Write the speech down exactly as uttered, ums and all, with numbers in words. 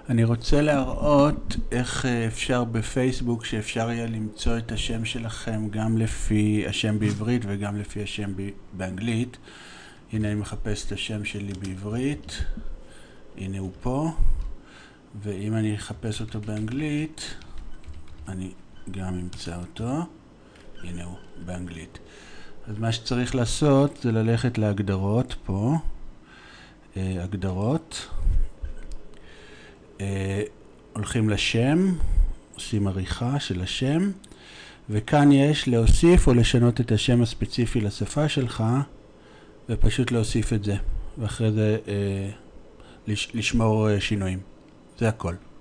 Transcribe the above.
אני רוצה להראות איך אפשר בפייסבוק, שאפשר יהיה למצוא את השם שלכם גם לפי השם בעברית וגם לפי השם באנגלית. הנה אני מחפש את השם שלי בעברית, הנה הוא פה, ואם אני אחפש אותו באנגלית, אני גם אמצא אותו, הנה הוא באנגלית. אז מה שצריך לעשות זה ללכת להגדרות פה, הגדרות, הולכים לשם, עושים עריכה של השם, וכאן יש להוסיף או לשנות את השם הספציפי לשפה שלך, ופשוט להוסיף את זה, ואחרי זה לשמור שינויים. זה הכל.